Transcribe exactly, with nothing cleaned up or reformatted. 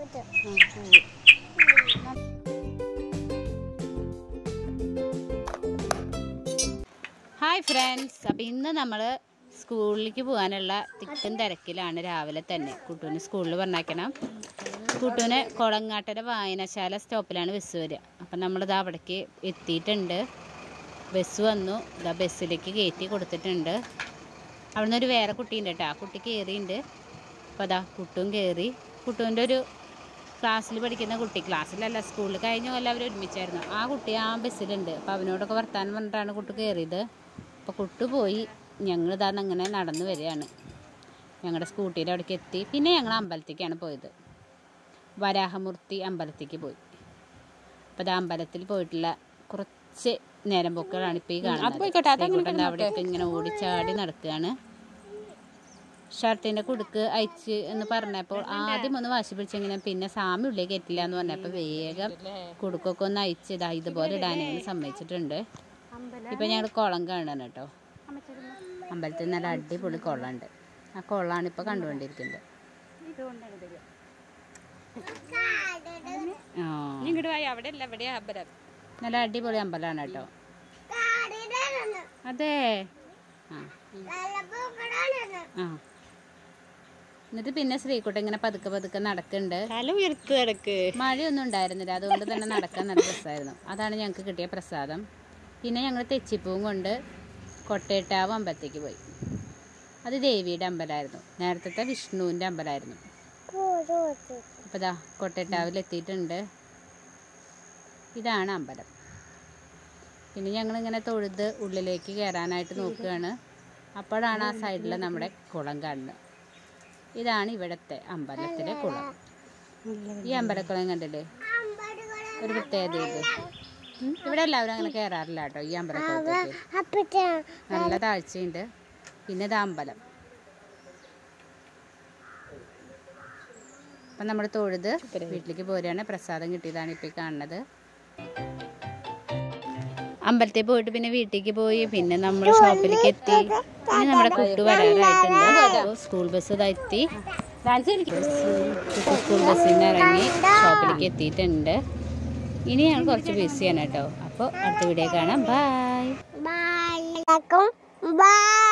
Hi friends, അപ്പം ഇന്ന് നമ്മൾ സ്കൂളിലേക്ക് പോകാനുള്ള തിക്കും തിരക്കിലാണ്. രാവിലെ തന്നെ കുട്ടൂന് സ്കൂളിൽ പറഞ്ഞേക്കണം. കുട്ടൂന് കൊളങ്ങാട്ടര വായനശാല സ്റ്റോപ്പിലാണ് ബസ് വരിക. അപ്പം നമ്മളിത് അവിടേക്ക് എത്തിയിട്ടുണ്ട്. ബസ് വന്നു, ഇതാ ബസ്സിലേക്ക് കയറ്റി കൊടുത്തിട്ടുണ്ട്. അവിടെ നിന്നൊരു വേറെ കുട്ടിയുണ്ട് കേട്ടോ, ആ കുട്ടി കയറിയിട്ടുണ്ട്. അപ്പോൾ അതാ കുട്ടും കയറി. കുട്ടൂൻ്റെ ഒരു ക്ലാസ്സിൽ പഠിക്കുന്ന കുട്ടി, ക്ലാസ്സിലല്ല സ്കൂളിൽ കഴിഞ്ഞ കൊല്ലം അവർ ഒരുമിച്ചായിരുന്നു. ആ കുട്ടി ആ ബസ്സിലുണ്ട്. അപ്പോൾ അവനോടൊക്കെ വർത്താനം പറഞ്ഞിട്ടാണ് കുട്ടി കയറിയത്. അപ്പോൾ കുട്ടു പോയി. ഞങ്ങളിതാ അങ്ങനെ നടന്നു വരികയാണ്. ഞങ്ങളുടെ സ്കൂട്ടിയുടെ അവിടേക്ക് എത്തി. പിന്നെ ഞങ്ങൾ അമ്പലത്തേക്കാണ് പോയത്. വരാഹമൂർത്തി അമ്പലത്തേക്ക് പോയി. അപ്പോൾ അത് അമ്പലത്തിൽ പോയിട്ടുള്ള കുറച്ച് നേരം പൊക്കളാണ് ഇപ്പോൾ ഈ കാണുന്നത്. അവിടെയൊക്കെ ഇങ്ങനെ ഓടിച്ചാടി നടക്കുകയാണ്. ഷർട്ടിൻ്റെ കുടുക്ക് അയച്ച് എന്ന് പറഞ്ഞപ്പോൾ ആദ്യം ഒന്ന് വാശി പിടിച്ചെങ്ങനെ, പിന്നെ സാമി ഉള്ളിൽ കയറ്റില്ല എന്ന് പറഞ്ഞപ്പോൾ വേഗം കുടുക്കൊക്കെ ഒന്ന് അയച്ച് ഇതാ ഇതുപോലെ ഇടാനെങ്കിലും സമ്മതിച്ചിട്ടുണ്ട്. ഇപ്പം ഞങ്ങൾ കുളം കാണാൻ കേട്ടോ. അമ്പലത്തിൽ നല്ല അടിപൊളി കുളമുണ്ട്. ആ കുളമാണ് ഇപ്പോൾ കണ്ടുകൊണ്ടിരിക്കുന്നത്. നല്ല അടിപൊളി അമ്പലമാണ് കേട്ടോ. അതെ ആ ആ എന്നിട്ട് പിന്നെ ശ്രീകുട്ടൻ ഇങ്ങനെ പതുക്കെ പതുക്കെ നടക്കുന്നുണ്ട്. മഴയൊന്നും ഉണ്ടായിരുന്നില്ല, അതുകൊണ്ട് തന്നെ നടക്കാൻ നല്ല രസമായിരുന്നു. അതാണ് ഞങ്ങൾക്ക് കിട്ടിയ പ്രസാദം. പിന്നെ ഞങ്ങൾ തെച്ചിപ്പൂവും കൊണ്ട് കൊട്ടേട്ടാവ് അമ്പലത്തേക്ക് പോയി. അത് ദേവിയുടെ അമ്പലമായിരുന്നു. നേരത്തെ വിഷ്ണുവിൻ്റെ അമ്പലമായിരുന്നു. അപ്പോൾ ഇതാ കൊട്ടേട്ടാവിലെത്തിയിട്ടുണ്ട്. ഇതാണ് അമ്പലം. പിന്നെ ഞങ്ങളിങ്ങനെ തൊഴുത് ഉള്ളിലേക്ക് കയറാനായിട്ട് നോക്കുകയാണ്. അപ്പോഴാണ് ആ സൈഡിൽ നമ്മുടെ കുളം കാണുന്നത്. ഇതാണ് ഇവിടുത്തെ അമ്പലത്തിലെ കുളം. ഈ അമ്പലക്കുളം കണ്ടില്ലേ, ഒരു പ്രത്യേകതയില്ലേ. ഇവിടെ എല്ലാവരും അങ്ങനെ കയറാറില്ല കേട്ടോ ഈ അമ്പലക്കുളത്തേക്ക്. നല്ല താഴ്ചയുണ്ട്. പിന്നെ ഇത് അമ്പലം. അപ്പം നമ്മൾ തൊഴുത് വീട്ടിലേക്ക് പോരുകയാണ്. പ്രസാദം കിട്ടിയതാണ് ഇപ്പോൾ കാണുന്നത്. അമ്പലത്തിൽ പോയിട്ട് പിന്നെ വീട്ടിലേക്ക് പോയി. പിന്നെ നമ്മൾ ഷോപ്പിലേക്ക് എത്തി. പിന്നെ നമ്മുടെ കുട്ടു വരാറായിട്ടുണ്ട്. സ്കൂൾ ബസ് ഇതെത്തി. സ്കൂൾ ബസ്സിൽ നിന്ന് ഇറങ്ങി ഷോപ്പിലേക്ക് എത്തിയിട്ടുണ്ട്. ഇനി ഞങ്ങൾ കുറച്ച് ബിസിയാണ് കേട്ടോ. അപ്പോൾ അടുത്ത വീഡിയോ കാണാം. ബൈ.